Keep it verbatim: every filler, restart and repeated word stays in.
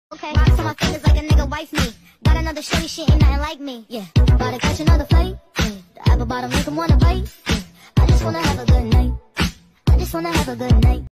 Okay, rocks on my fingers like a nigga wife me. Got another shorty, she ain't nothing like me. Yeah, about to catch another fight. Yeah, the apple bottom make him wanna bite. Yeah, I just wanna have a good night. I just wanna have a good night.